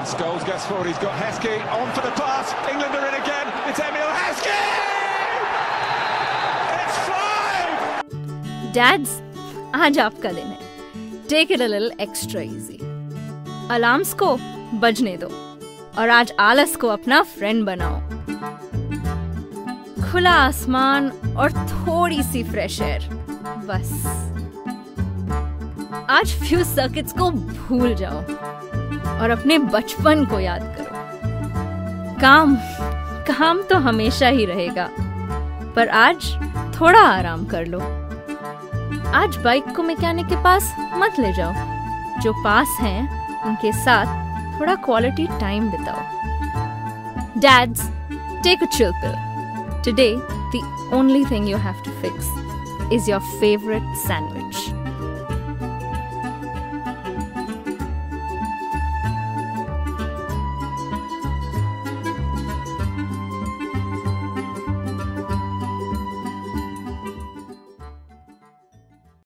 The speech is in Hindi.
Scholes gets forward, he's got Heskey on for the pass. England are in again. It's Emil Heskey! It's 5! Dads, आज आपका दिन है. Take it a little extra easy. Alarms को बजने दो और आज आलस को अपना फ्रेंड बनाओ. खुला आसमान और थोड़ी सी फ्रेश एयर, बस. आज फ्यू सर्किट्स को भूल जाओ और अपने बचपन को याद करो. काम तो हमेशा ही रहेगा, पर आज थोड़ा आराम कर लो. आज बाइक को मैकेनिक के पास मत ले जाओ. जो पास हैं उनके साथ थोड़ा क्वालिटी टाइम बिताओ. Dads, take a chill pill. Today, the only thing you have to fix is your favorite sandwich.